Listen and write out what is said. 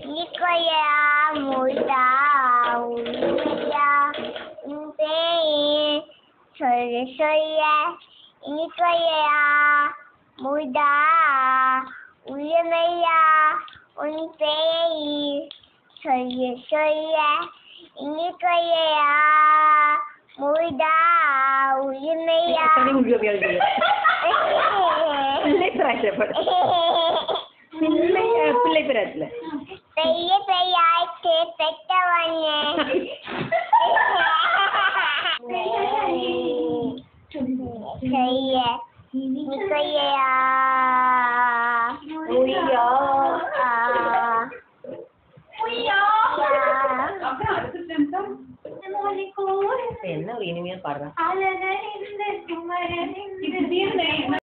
Nicoya muda uya inte soya Nicoya muda uyamaya unte soya Nicoya muda uyamaya பிள்ளை பிராட்ல பெரிய பெய்யாய்க்கு பெட்டவண்ணே செய்ய நிக்கையா உய்யா என்ன இனிமையா பாடுறேன்